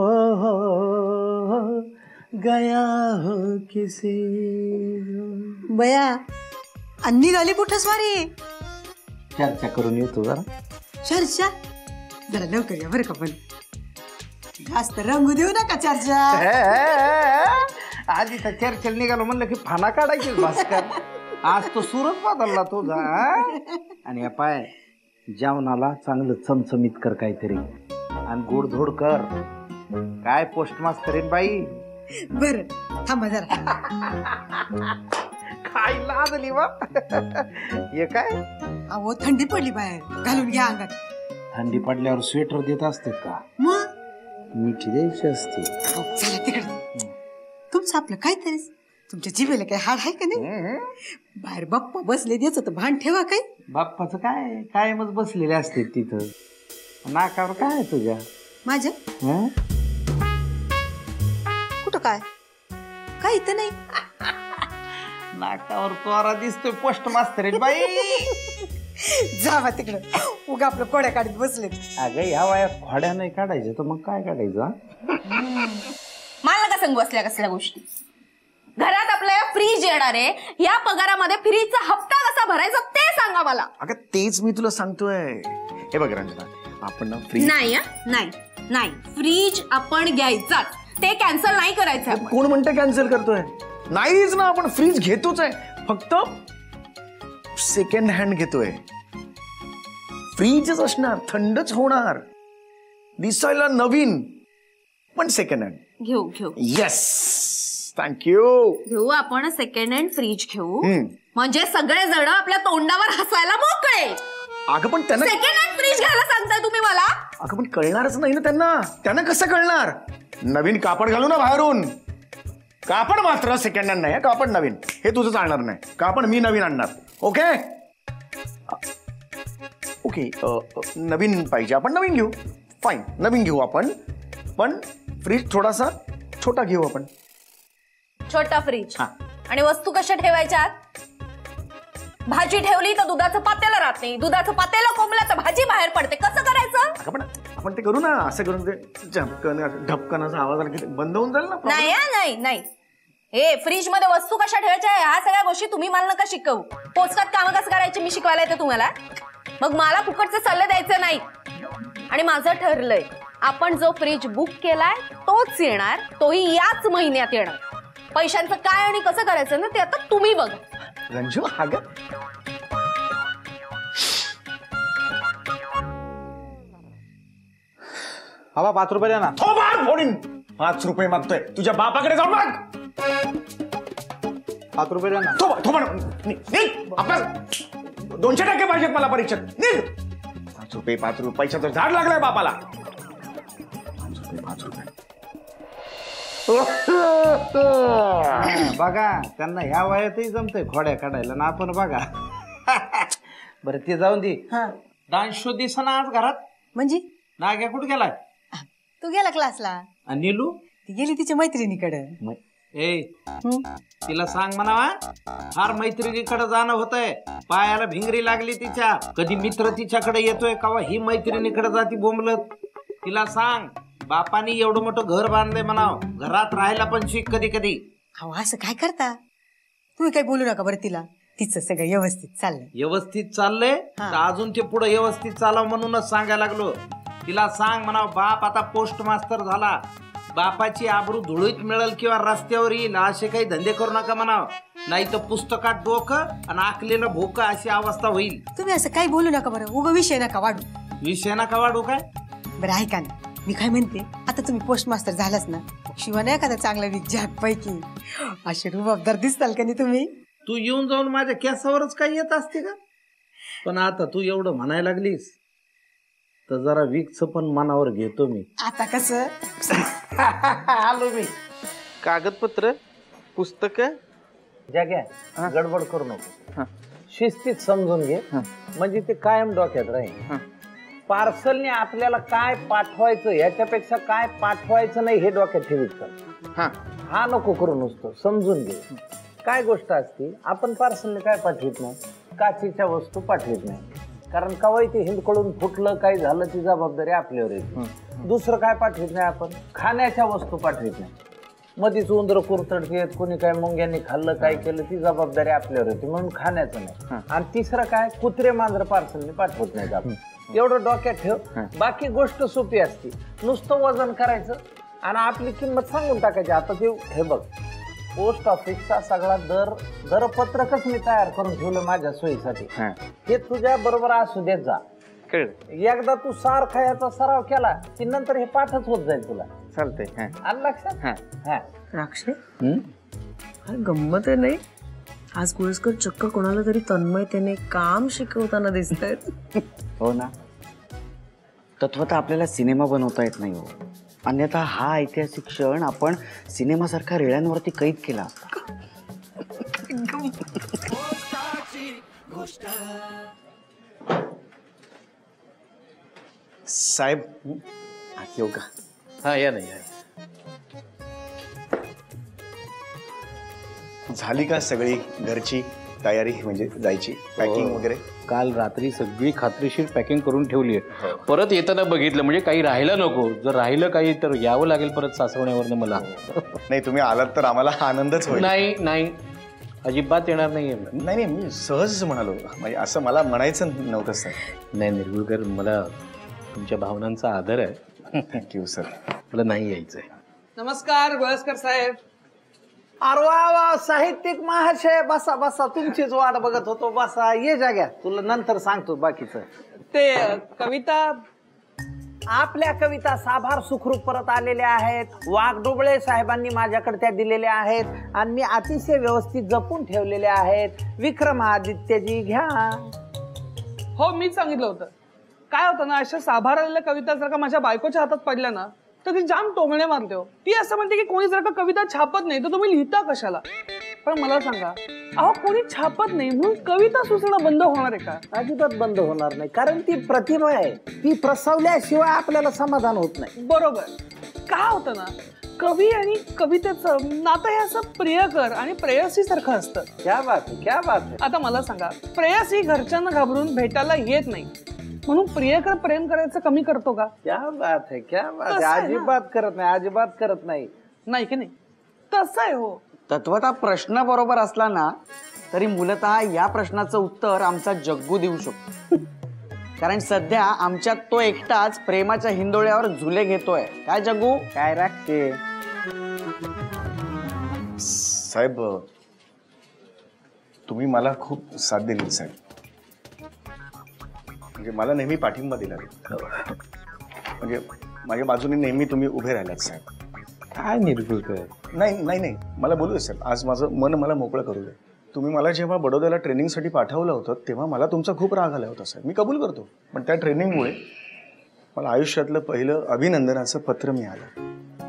गया हो किसी. बया अन्नी गाली कुठं स्वारी. चर्चा करून येतो जरा. चर्चा जरा लवकर या बरं का, पण जास्त रंगू देऊ नका चर्चा. आधी तर चर्चेला निघालो म्हणलं की फाना काढायची भास्कर. आज तो सूरच बदलला तुझा. आणि पाय जेवणाला चांगलं चमचमीत कर काहीतरी, आणि गोडधोड कर. काय पोस्ट मास्तरीन बाई. बर थांबा जरा. काय लाजली बा. हे काय? अहो थंडी पडली बाहेर, घालून घ्या अंगात. थंडी पडल्यावर स्वेटर देत असते का? मग मिठी द्यायची असते. चला तिकडे. तुमचं आपलं काहीतरीच. तुमच्या जिभेला काही हाड आहे का नाही? बाहेर बाप्पा बसले द्यायचं तर भान ठेवा. काही बाप्पाचं काय, कायमच बसलेले असते तिथं. नाकावर काय आहे तुझ्या? माझ्या कुठं काय? काही तर नाही. नाकावर तोरा दिसतोय पोस्ट मास्तर बाई. जावा तिकडं, उगा आपलं कोड्या काढत बसले. अगं या वयात खोड्या नाही काढायच्या तर मग काय काढायचं? मला का सांगू असल्या कसल्या गोष्टी. घरात आपल्याला फ्रीज येणार आहे, या पगारामध्ये फ्रीजचा हप्ता कसा भरायचा ते सांगा मला. अगं तेच मी तुला सांगतोय. हे बघ रंजना, आपण ना फ्रीज नाही फ्रीज आपण घ्यायचाच. ते कॅन्सल नाही करायचं. कोण म्हणतं कॅन्सल करतोय? नाहीच ना, आपण फ्रीज घेतोच आहे. फक्त सेकंड हँड घेतोय. फ्रीजच असणार, थंडच होणार, दिसायला नवीन पण सेकंड हँड. घेऊ. Yes, thank you. घेऊ आपण सेकंड हँड फ्रीज घेऊ. म्हणजे सगळे जण आपल्या तोंडावर हसायला मोकळे. अगं पण त्यांना सेकंड हँड फ्रीज घ्यायला सांगताय तुम्ही मला? अगं पण कळणारच नाही ना त्यांना कसं कळणार? नवीन कापड घालू ना बाहेरून. कापड मात्र सेकंड हँड नाही, कापड नवीन. हे तुझं चालणार नाही. कापड मी नवीन आणणार. ओके नवीन पाहिजे, आपण नवीन घेऊ. फाईन, नवीन घेऊ आपण. पण फ्रीज थोडासा छोटा घेऊ आपण. छोटा फ्रीज. आणि वस्तू कशा ठेवायच्यात? भाजी ठेवली तर दुधाचं पातेलं राहत नाही, दुधाचं पातेलं कोंबलं तर भाजी बाहेर पडते. कसं करायचं? आपण ते करू ना, असं करून ते ढपकन असा आवाज आला की बंद होऊन जाईल ना. नाही. हे फ्रीज मध्ये वस्तू कशा ठेवायच्या ह्या सगळ्या गोष्टी तुम्ही मला नका शिकवू. पोचकात कामं कसं करायचे मी शिकवायला येते तुम्हाला. मग मला फुकटचे सल्ले द्यायचे नाही. आणि माझं ठरलंय, आपण जो फ्रीज बुक केलाय तोच येणार, तोही याच महिन्यात येणार. पैशांचं काय आणि कसं करायचं ना ते आता तुम्ही बघा. रंजू हवा 5 रुपये द्या ना. 5 रुपये मागतोय, तुझ्या बापाकडे जाऊन माग. 5 रुपये द्या ना. 200% पाहिजेत मला परीक्षेत. 5 रुपये पैशाचं झाड लागलंय बापाला. 5 रुपये. बघा त्यांना ह्या वयातही जमतंय खोड्या काढायला ना. आपण बघा. बरं ते जाऊन दे. डान्स शो दिसना आज घरात. म्हणजे नाग्या कुठे गेलाय? तू गेला क्लासला. आणि नीलू ती गेली तिच्या मैत्रिणीकडे. तिला सांग म्हणावा, फार मैत्रिणीकडे जाणं होतंय. पायाला भिंगरी लागली तिच्या. कधी मित्र तिच्याकडे येतोय कवा ही मैत्रिणीकडे जाती बोंबलत. तिला सांग बापानी एवढं मोठं घर बांधलंय म्हणाव, घरात राहायला पण शिक कधी कधी. अहो असं काय करता तुम्ही? काही बोलू नका बरं तिला. तिचं सगळं व्यवस्थित चाललंय. व्यवस्थित चाललंय तर अजून ते पुढे व्यवस्थित चालाव म्हणूनच सांगायला लागलो. तिला सांग म्हणाव, बाप आता पोस्ट मास्तर झाला, बापाची आबरू धुळीत मिळेल किंवा रस्त्यावर येईल असे काही धंदे करू नका म्हणाव. नाही तर पुस्तकात डोकं आणि आखलेलं भोकं अशी अवस्था होईल. तुम्ही असं काही बोलू नका बरं. उगा विषय नका वाढू. विषय नका वाढू काय? बरं ऐका ना, मी काय म्हणते, आता तुम्ही पोस्ट मास्टर झालाच ना, शिवाने एखादा चांगला विद्यार्थी पैकी असे रुबाबदार दिसताल का नाही तुम्ही? तू येऊन जाऊन माझ्या केसावरच काही येत असते का? पण आता तू एवढं म्हणायला लागलीस तर जरा वीकचं पण मनावर घेतो मी. आता कसं आलो मी. कागदपत्र पुस्तक जाग्या गडबड करू नको. शिस्तीत समजून घे म्हणजे ते कायम डोक्यात राहील. पार्सलने आपल्याला काय पाठवायचं याच्यापेक्षा काय पाठवायचं नाही हे डोक्यात ठेवीत. हा नको करू, नुसतं समजून घे. काय गोष्ट असती आपण पार्सलने काय पाठवित नाही, काचेच्या वस्तू पाठवित नाही. कारण कवाई ते हिंदकडून फुटलं काही झालं ती जबाबदारी आपल्यावर येते. दुसरं काय पाठवित नाही आपण, खाण्याच्या वस्तू पाठवित नाही. मधीच उंदर कुरतडतेत, कोणी काय मुंग्यांनी खाल्लं काय केलं ती जबाबदारी आपल्यावर होती, म्हणून खाण्याचं नाही. आणि तिसरं काय, कुत्रे मांजर पार्सलने पाठवत नाहीत आपण. एवढं डोक्यात ठेव. बाकी गोष्ट सोपी असते, नुसतं वजन करायचं आणि आपली किंमत सांगून टाकायची. आता ते हे बघ, पोस्ट ऑफिसचा सगळा दरपत्रकच मी तयार करून ठेवलं माझ्या सोयीसाठी. हे तुझ्या बरोबर असू देत जा. एकदा तू सारखा याचा सराव केला की नंतर हे पाठच होत जाईल तुला. चालतंय. आलं लक्षात? राक्षे काय गंमत आहे नाही, आज गुळसकर चक्क कोणाला तरी तन्मयतेने काम शिकवताना दिसत आहेत. हो ना, तत्वतः आपल्याला सिनेमा बनवता येत नाही हो, अन्यथा हा ऐतिहासिक क्षण आपण सिनेमासारख्या रेळ्यांवरती कैद केला. साहेब आत येऊ का? हा या नाही. झाली का सगळी घरची तयारी, म्हणजे जायची पॅकिंग वगैरे? काल रात्री सगळी खात्रीशीर पॅकिंग करून ठेवली आहे. परत येताना बघितलं म्हणजे काही राहिलं नको. जर राहिलं काही तर यावं लागेल परत सासवण्यावरनं मला. नाही, तुम्ही आलात तर आम्हाला आनंदच होईल. नाही नाही, अजिबात येणार नाहीये. नाही, मी सहज म्हणालो, म्हणजे असं मला म्हणायचं नव्हतं सर. नाही निर्गुळकर, मला तुमच्या भावनांचा आदर आहे. Thank you sir. मला नाही यायचंय. नमस्कार गुळसकर साहेब. अरे वा वा, साहित्यिक महाशय, बसा बसा, तुमचीच वाट बघत होतो. बसा, ये जाग्या, तुला नंतर सांगतो बाकीचं. ते कविता, आपल्या कविता साभार सुखरूप परत आलेल्या आहेत. वाघडोबळे साहेबांनी माझ्याकडे त्या दिलेल्या आहेत आणि मी अतिशय व्यवस्थित जपून ठेवलेल्या आहेत. विक्रमादित्यजी घ्या. हो मीच सांगितलं होतं. काय होतं ना, अशा साभार आलेल्या कविता जर का माझ्या बायकोच्या हातात पडल्या ना तर ती जाम टोमणे मारते हो. ती असं म्हणते की कोणी जर का कविता छापत नाही तर तुम्ही लिहिता कशाला. पण मला सांगा, अहो कोणी छापत नाही म्हणून कविता सुचणं बंद होणार आहे का? अजिबात बंद होणार नाही, कारण ती प्रतिभा आहे. ती प्रसवल्याशिवाय आपल्याला समाधान होत नाही. बरोबर. काय होतं ना, कवी आणि कवितेचं नातं हे असं प्रियकर आणि प्रेयसी सारखं असतं. क्या बात आहे, क्या बात आहे. आता मला सांगा, प्रेयसी घरच्यांना घाबरून भेटायला येत नाही म्हणून प्रियकर प्रेम करायचं कमी करतो का? क्या बात आहे, क्या बात आहे. अजिबात करत नाही, अजिबात करत नाही. नाही की नाही? तसं आहे हो. तत्वतः प्रश्न बरोबर असला ना तरी मूलतः या प्रश्नाचं उत्तर आमचा जग्गू देऊ शकतो. कारण सध्या आमच्यात तो एकटाच प्रेमाच्या हिंदोळ्यावर झुले घेतोय. काय जग्गू? काय राखते साहेब, तुम्ही मला खूप साथ दिली साहेब. म्हणजे मला नेहमी पाठिंबा दिला. म्हणजे माझ्या बाजूने नेहमी तुम्ही उभे राहिलात साहेब. काय निर्गुळकर. नाही नाही नाही, मला बोलू दे साहेब. आज माझं मन मला मोकळं करू दे. तुम्ही मला जेव्हा बडोद्याला ट्रेनिंगसाठी पाठवलं होतं तेव्हा मला तुमचा खूप राग आला होता साहेब, मी कबूल करतो. पण त्या ट्रेनिंगमुळे मला आयुष्यातलं पहिलं अभिनंदनाचं पत्र मिळालं.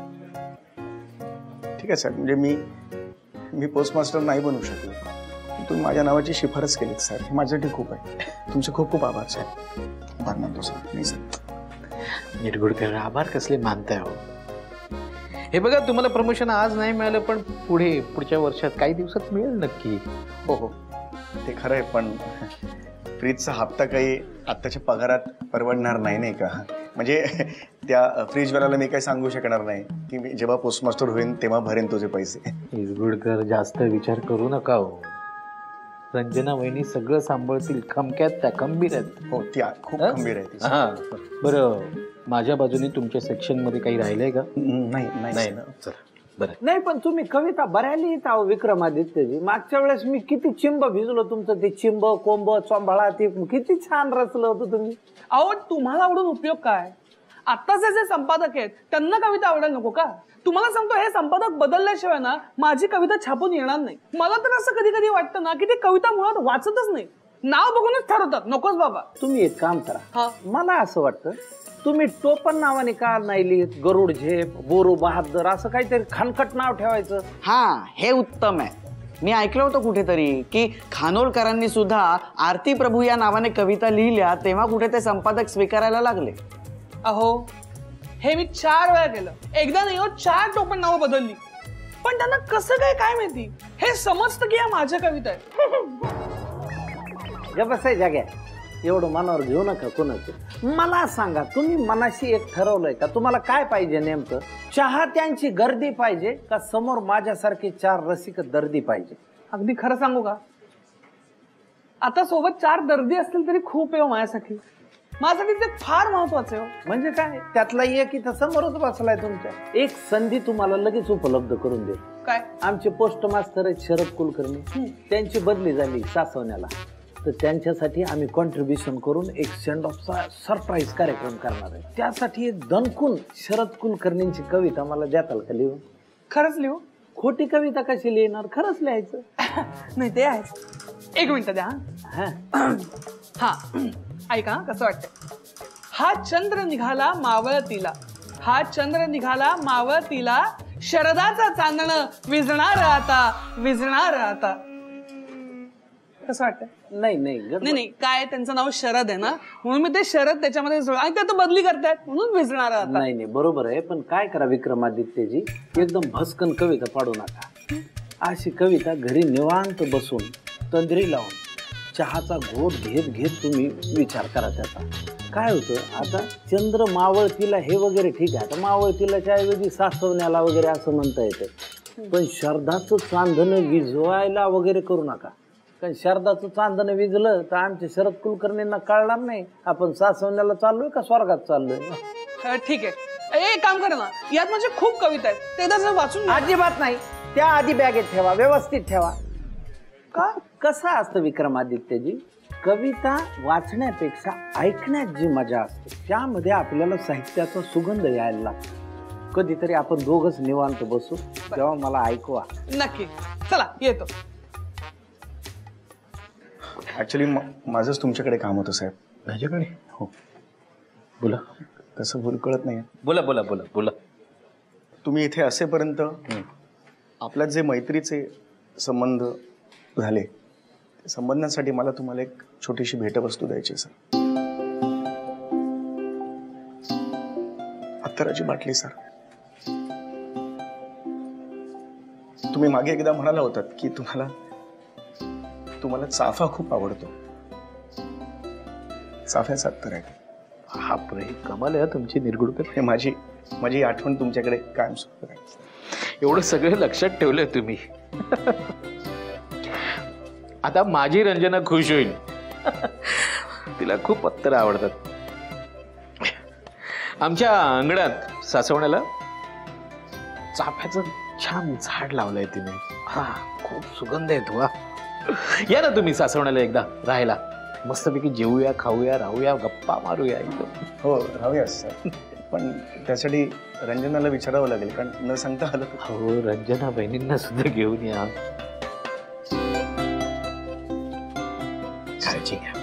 ठीक आहे साहेब, म्हणजे मी पोस्टमास्टर नाही बनू शकलो. तुम्ही माझ्या नावाची शिफारस केलीत साहेब, हे माझ्यासाठी खूप आहे. तुमचे खूप खूप आभार साहेब. आभार मानतो साहेब. नाही साहेब. निर्गुळकर, आभार कसले मानताय हो. हे बघा, तुम्हाला प्रमोशन आज नाही मिळालं पण पुढच्या वर्षात काही दिवसात मिळेल नक्की. हो हो, ते खरं आहे. पण फ्रीजचा हप्ता काही आत्ताच्या पगारात परवडणार नाही का? म्हणजे त्या फ्रीजवाल्याला मी काही सांगू शकणार नाही की मी जेव्हा पोस्टमास्टर होईन तेव्हा भरेन तुझे पैसे. निर्गुळकर, जास्त विचार करू नका हो. रंजना वहिनी सगळं सांभाळतील. खमक्यात त्या खंबीर आहेत. हो, ती खूप खंबीर आहे. हा बरं, माझ्या बाजूने तुमच्या सेक्शन मध्ये काही राहिलंय का? नाही नाही ना. चला बरं. नाही, पण तुम्ही कविता बऱ्या लिहित आहो विक्रमादित्यजी. मागच्या वेळेस मी किती चिंब भिजलो तुमचं. ते चिंब कोंब चोंबाळा ते किती छान रचलं होतं तुम्ही. अहो तुम्हाला आवडून उपयोग काय? आत्ताचे जे संपादक आहेत त्यांना कविता आवडायला नको का? तुम्हाला सांगतो हे संपादक बदलल्याशिवाय ना माझी कविता छापून येणार नाही. मला तर असं कधी कधी वाटतं ना की ती कविता मुळात वाचतच नाही, नाव बघूनच ठरवतात. नकोच बाबा. तुम्ही एक काम करा, मला असं वाटतं तुम्ही टोपण नावाने का नाही लिहित? गरुड झेप, बोरू बहादर असं काहीतरी खणखट नाव ठेवायचं. हा, हे उत्तम आहे. मी ऐकलं होतं कुठेतरी की खानोलकरांनी सुद्धा आरती प्रभू या नावाने कविता लिहिल्या, तेव्हा कुठे ते संपादक स्वीकारायला लागले. अहो, हे मी 4 वेळा केलं, एकदा नाही 4 टोपण नावं बदलली, पण त्यांना कसं काय माहिती, हे समजतं की या माझ्या कविता आहेत. बस जाग्या, एवढं मनावर घेऊ नका कोणाचं. मला सांगा, तुम्ही मनाशी एक ठरवलंय का? तुम्हाला काय पाहिजे नेमकं? चाहत्यांची गर्दी पाहिजे का समोर माझ्यासारखे 4 रसिक दर्दी पाहिजे? अगदी खरं सांगू का, आता सोबत 4 दर्दी असतील तरी खूप आहे माझ्यासाठी. माझ्यासाठी ते फार महत्वाचं आहे. म्हणजे काय, त्यातला एक इथं समोरच बसलाय तुमच्या. एक संधी तुम्हाला लगेच उपलब्ध करून दे. काय? आमचे पोस्ट मास्टर आहेत शरद कुलकर्णी, त्यांची बदली झाली सासवण्याला, तर त्यांच्यासाठी आम्ही कॉन्ट्रीब्युशन करून एक सेंड ऑफ सरप्राईज कार्यक्रम करणार आहे. त्यासाठी एक दणकून शरद कुलकर्णींची कविता मला देताल का लिहून? खरंच लिहू? खोटी कविता कशी लिहिणार, खरंच लिहायचं. नाही ते आहे. 1 मिनिट द्या. हा, ऐका कसं वाटतं. हा चंद्र निघाला मावळतीला, हा चंद्र निघाला मावळतीला, शरदाचा चांदण विझणार आता, विझणार आता. कसं वाटतं? नाही, काय त्यांचं नाव शरद आहे ना, म्हणून मी ते शरद त्याच्यामध्ये आणि ते आता बदली करतायत म्हणून विझणार आता. नाही बरोबर आहे, पण काय करा विक्रमादित्यजी, एकदम भस्कन कविता पाडू नका. अशी कविता घरी निवांत बसून तंद्री लावून चहाचा घोट घेत घेत तुम्ही विचार करा त्याचा. काय होतं, आता चंद्र मावळतीला हे वगैरे ठीक आहे, आता मावळतीलाच्या ऐवजी सासवण्याला वगैरे असं म्हणता येतं, पण शरदाचं चांदणं विझवायला वगैरे करू नका. कारण शरदाचं चांदणं विजलं तर आमच्या शरद कुलकर्णींना कळणार नाही आपण सासवण्याला चाललोय का स्वर्गात चाललोय. ठीक आहे, एक काम करा ना, यात म्हणजे खूप कविता आहेत, ते एकदा वाचून. अजिबात नाही, त्या आधी बॅगेत ठेवा, व्यवस्थित ठेवा. का कसं असतं विक्रमादित्यजी, कविता वाचण्यापेक्षा ऐकण्यात जी मजा असते त्यामध्ये आपल्याला साहित्याचा सुगंध यायला लागतो. कधीतरी आपण दोघच निवांत बसू तेव्हा मला ऐकवा. नक्की, चला येतो. ऍक्च्युली माझंच तुमच्याकडे काम होतं साहेब. माझ्याकडे? हो. बोला. कसं बोल कळत नाही. बोला बोला बोला बोला. तुम्ही इथे असेपर्यंत आपल्यात जे मैत्रीचे संबंध झाले, त्या संबंधांसाठी मला तुम्हाला एक छोटीशी भेटवस्तू द्यायची सर. अत्तराची बाटली सर. तुम्ही मागे एकदा म्हणाला होतात की तुम्हाला चाफा खूप आवडतो. चाफ्याचा अत्तर आहे. हा प्रे कमाल आहे तुमची निरगुडकर. माझी आठवण तुमच्याकडे कायम सुरू आहे. एवढं सगळं लक्षात ठेवलंय तुम्ही. आता माझी रंजना खुश होईल. तिला खूप अत्तर आवडतात. आमच्या अंगणात सासवण्याला चाफ्याचं छान झाड लावलंय तिने. हा, खूप सुगंध येतो. वा, या ना तुम्ही सासवण्याला एकदा राहायला. मस्तपैकी जेवूया, खाऊया, राहूया, गप्पा मारूया एकदम. हो, राहूया सर, पण त्यासाठी रंजनाला विचारावं लागेल, कारण न सांगता आलं. हो, रंजना बहिणींना सुद्धा घेऊन या. काळजी घ्या.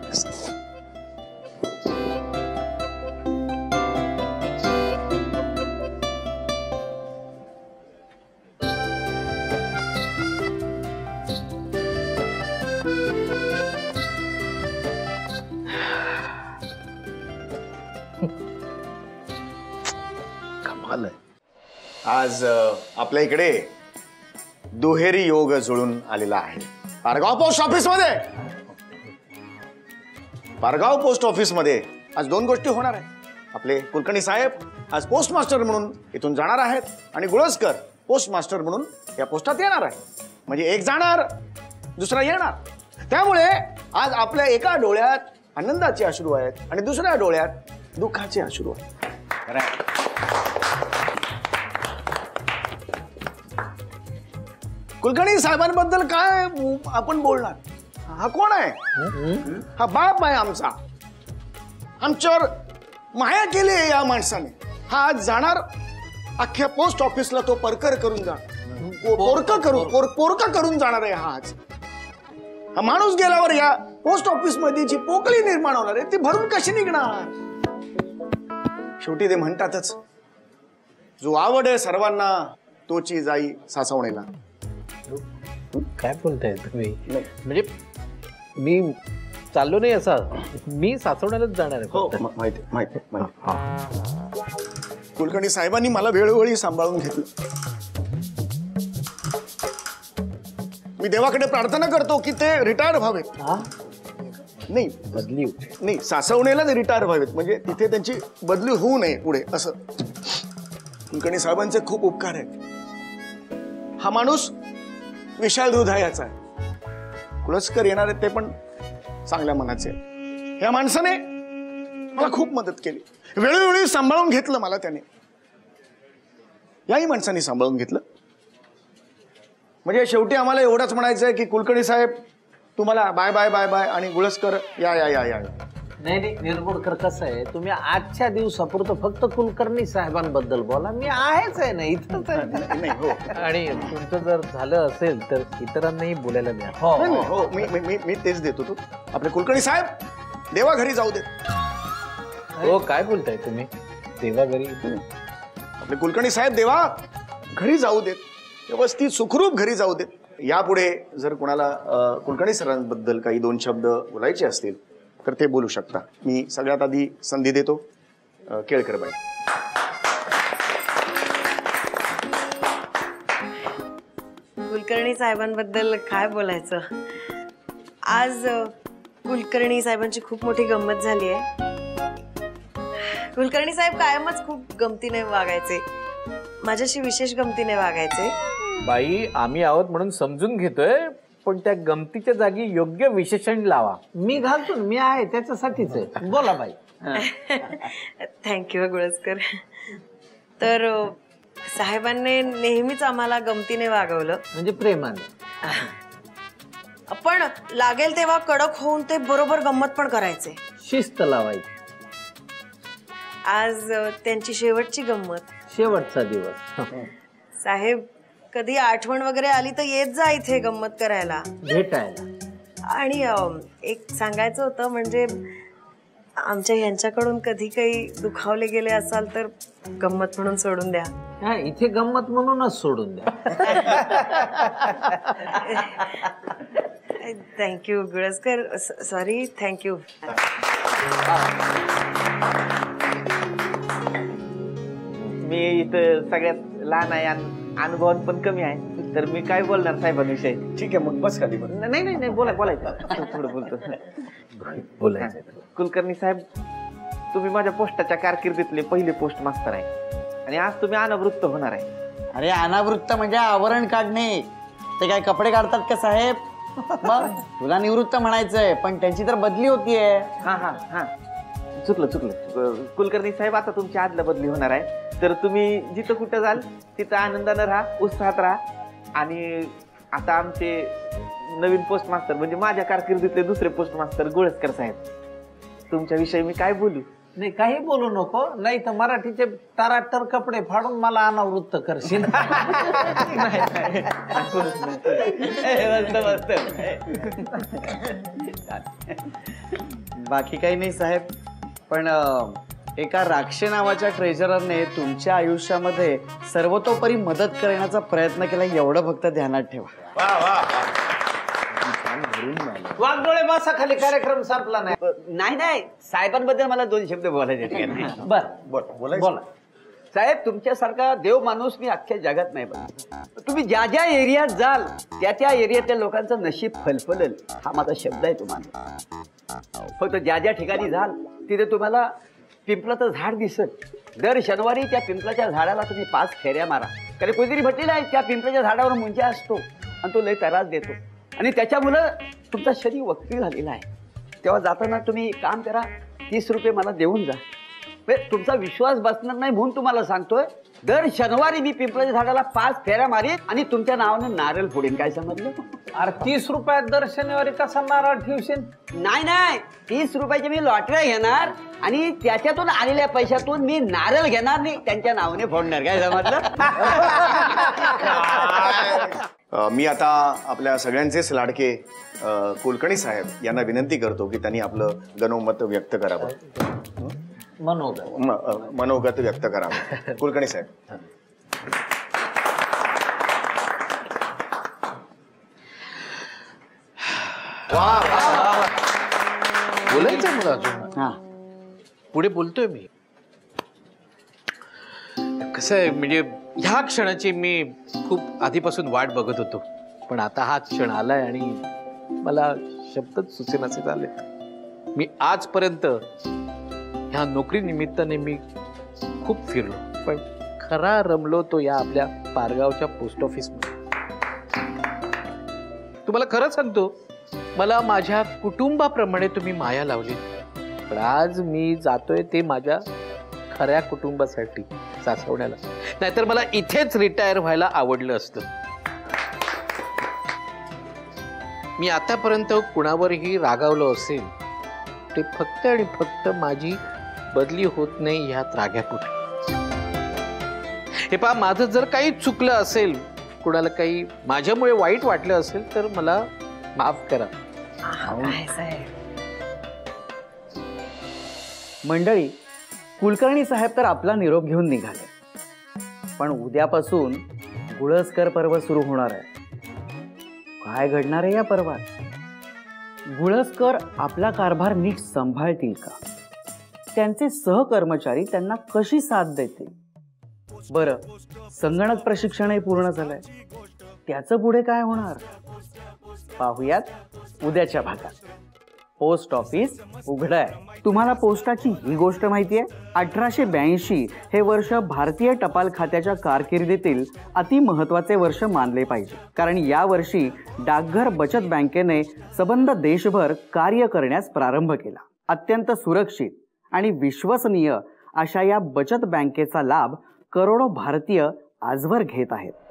आज आपल्या इकडे दुहेरी योग जुळून आलेला आहे. पारगाव पोस्ट ऑफिस मध्ये आज 2 गोष्टी होणार आहेत. आपले कुलकर्णी साहेब आज पोस्ट मास्टर म्हणून इथून जाणार आहेत आणि गुळसकर पोस्ट मास्टर म्हणून या पोस्टात येणार आहे. म्हणजे एक जाणार, दुसरा येणार. त्यामुळे आज आपल्या एका डोळ्यात आनंदाचे अश्रू आहेत आणि दुसऱ्या डोळ्यात दुःखाचे अश्रू आहेत. कुलकर्णी साहेबांबद्दल काय आपण बोलणार? हा कोण आहे? हा बाप आहे आमचा. आमच्यावर माया केली या माणसाने. हा आज जाणार अख्ख्या पोस्ट ऑफिसला तो परकर करून पोरका करून जाणार आहे हा आज. हा माणूस गेल्यावर या पोस्ट ऑफिस मध्ये जी पोकळी निर्माण होणार आहे ती भरून कशी निघणार. शेवटी ते म्हणतातच, जो आवड आहे सर्वांना तोची जाई सासवणीला. काय बोलताय तुम्ही? म्हणजे मी चाललो नाही असा, मी सासवण्यालाच जाणार आहे. हो माहिती. कुलकर्णी साहेबांनी मला वेळोवेळी सांभाळून घेतलं. मी देवाकडे प्रार्थना करतो की ते रिटायर व्हावेत. नाही बदली नाही, सासवणेलाच रिटायर व्हावेत, म्हणजे तिथे त्यांची बदली होऊ नये पुढे असं. कुलकर्णी साहेबांचे खूप उपकार आहेत. हा माणूस विशाल हृदयाचा आहे. कुळस्कर येणार आहेत ते पण चांगल्या मनाचे. ह्या माणसाने मला खूप मदत केली, वेळोवेळी सांभाळून घेतलं मला त्याने. याही माणसाने सांभाळून घेतलं. म्हणजे शेवटी आम्हाला एवढंच म्हणायचं आहे की कुलकर्णी साहेब तुम्हाला बाय बाय बाय बाय आणि गुळस्कर या या या या. नाही निरगुडकर, कसं आहे, तुम्ही आजच्या दिवसापुरतं फक्त कुलकर्णी साहेबांबद्दल बोला. मी आहेच आहे ना, इथंच आहे. नाही हो, आणि तुमचं जर झालं असेल तर इतरांनाही बोलायला द्या. हो मी तेच देतो. तू आपले कुलकर्णी साहेब देवा घरी जाऊ देत. हो काय बोलताय तुम्ही? देवा घरी? आपले कुलकर्णी साहेब देवा घरी जाऊ देत, व्यवस्थित सुखरूप घरी जाऊ देत. यापुढे जर कोणाला कुलकर्णी सरांबद्दल काही दोन शब्द बोलायचे असतील तर ते बोलू शकता. मी सगळ्यात आधी संधी देतो केळकर बाई. कुलकर्णी साहेबांबद्दल काय बोलायचं. आज कुलकर्णी साहेबांची खूप मोठी गंमत झाली आहे. कुलकर्णी साहेब कायमच खूप गमतीने वागायचे, माझ्याशी विशेष गमतीने वागायचे. बाई, आम्ही आहोत म्हणून समजून घेतोय, पण त्या गमतीच्या जागी योग्य विशेषण लावा. मी घालतो, मी आहे त्याच्यासाठीच आहे. बोला बाई. थँक्यू गुळस्कर. तर साहेबांनी नेहमीच आम्हाला गमतीने वागवलं, म्हणजे प्रेमाने. पण लागेल तेव्हा कडक होऊन ते बरोबर गंमत पण करायचे, शिस्त लावायची. आज त्यांची शेवटची गंमत, शेवटचा दिवस. साहेब कधी आठवण वगैरे आली तर येत जा इथे गंमत करायला, भेटायला. आणि एक सांगायचं होतं, म्हणजे आमच्या यांच्याकडून कधी काही दुखावले गेले असाल तर गंमत म्हणून सोडून द्या. हा, इथे गंमत म्हणूनच सोडून द्या. थँक्यू गुळस्कर. Sorry, thank you. मी इथं सगळ्यात लहान आहे आणि अनुभव पण कमी आहे, तर मी काय बोलणार साहेबांविषयी. ठीक आहे, मग बस खाली. नाही बोलायचं थोडं बोलतो. बोलायचं. कुलकर्णी साहेब, तुम्ही माझ्या पोस्टाच्या कारकिर्दीतले पहिले पोस्ट मास्तर आहे आणि आज तुम्ही अनावृत्त होणार आहे. अरे अनावृत्त म्हणजे आवरण काढणे. ते काय कपडे काढतात का साहेब? मग तुला निवृत्त म्हणायचंय, पण त्यांची तर बदली होतीये. हा चुकलं. कुलकर्णी साहेब, आता तुमची आदला बदली होणार आहे, तर तुम्ही जिथं कुठं जाल तिथं आनंदानं राहा, उत्साहात राहा. आणि आता आमचे नवीन पोस्ट मास्तर म्हणजे माझ्या कारकिर्दीतले दुसरे पोस्ट मास्तर गुळस्कर साहेब, तुमच्याविषयी मी काय बोलू? नाही, काही बोलू नको, नाही तर मराठीचे तराटर कपडे फाडून मला अनावृत्त करशील. बाकी काही नाही साहेब, पण एका राक्षे नावाच्या ट्रेजररने तुमच्या आयुष्यामध्ये सर्वतोपरी मदत करण्याचा प्रयत्न केला, एवढं फक्त ध्यानात ठेवा. वाघडोळे बसा खाली, कार्यक्रम संपला नाही. नाही, साहेबांबद्दल मला दोन शब्द बोलायचे. बोला. साहेब, तुमच्यासारखा देव माणूस मी अख्ख्या जगात नाही बघा. तुम्ही ज्या ज्या एरियात जाल त्या एरियातल्या लोकांचं नशीब फलफलेल, हा माझा शब्द आहे तुम्हाला. फक्त ज्या ज्या ठिकाणी जाल तिथे तुम्हाला पिंपलाचं झाड दिसत. दर शनिवारी त्या पिंपलाच्या झाडाला तुम्ही 5 फेऱ्या मारा. कारण कोणीतरी म्हटलेलं आहे त्या पिंपलाच्या झाडावर मुंजा असतो आणि तो लय त्रास देतो आणि त्याच्यामुळं तुमचं शरीर वक्री झालेलं आहे. तेव्हा जाताना तुम्ही काम करा, 30 रुपये मला देऊन जा. तुमचा विश्वास बसणार नाही म्हणून तुम्हाला सांगतोय. दर शनिवारी मी पिंपळाच्या झाडाला 5 फेऱ्या मारीन आणि तुमच्या नावाने नारळ फोडीन. काय समजलं? अरे 30 रुपयात दर शनिवारी कसा नारळ ठेवशील? नाही 30 रुपयाची मी लॉटरी घेणार आणि त्याच्यातून आलेल्या पैशातून मी नारळ घेणार नाही, त्यांच्या नावाने फोडणार. काय समजलं? मी आता आपल्या सगळ्यांचेच लाडके कुलकर्णी साहेब यांना विनंती करतो की त्यांनी आपलं गणोमत व्यक्त करावं, मनोगत व्यक्त करावं. कुलकर्णी साहेब. बोलायचंय मला अजून. पुढे बोलतोय मी. कसं आहे म्हणजे ह्या क्षणाची मी खूप आधीपासून वाट बघत होतो, पण आता हा क्षण आलाय आणि मला शब्दच सुचेनासे झाले. मी आजपर्यंत ह्या नोकरी निमित्ताने मी खूप फिरलो, पण खरा रमलो तो या आपल्या पारगावच्या पोस्ट ऑफिस मध्ये. तुम्हाला खरं सांगतो, मला माझ्या कुटुंबाप्रमाणे तुम्ही माया लावली, पण आज मी जातोय ते माझ्या खऱ्या कुटुंबासाठी सासवण्याला. नाहीतर मला इथेच रिटायर व्हायला आवडलं असतं. मी आतापर्यंत कुणावरही रागावलो असेल ते फक्त आणि फक्त माझी बदली होत नाही ह्यात राग्यापुढे. हे पहा, माझं जर काही चुकलं असेल, कुणाला काही माझ्यामुळे वाईट वाटलं असेल तर मला माफ करा. मंडळी, कुलकर्णी साहेब तर आपला निरोप घेऊन निघाले, पण उद्यापासून गुळसकर पर्व सुरू होणार आहे. काय घडणार आहे या पर्वात? गुळसकर आपला कारभार नीट सांभाळतील का? त्यांचे सहकर्मचारी त्यांना कशी साथ देतील? बरं, संगणक प्रशिक्षणही पूर्ण झालंय, त्याचं पुढे काय होणार? पाहूयात उद्याच्या भागात. पोस्ट ऑफिस उघडं आहे. तुम्हाला पोस्टाची ही गोष्ट माहिती आहे? 1882 हे वर्ष भारतीय टपाल खात्याच्या कारकिर्दीतील अति महत्वाचे वर्ष मानले पाहिजे, कारण या वर्षी डाकघर बचत बँकेने सबंध देशभर कार्य करण्यास प्रारंभ केला. अत्यंत सुरक्षित आणि विश्वसनीय अशा या बचत बँकेचा लाभ करोडो भारतीय आजवर घेत आहेत.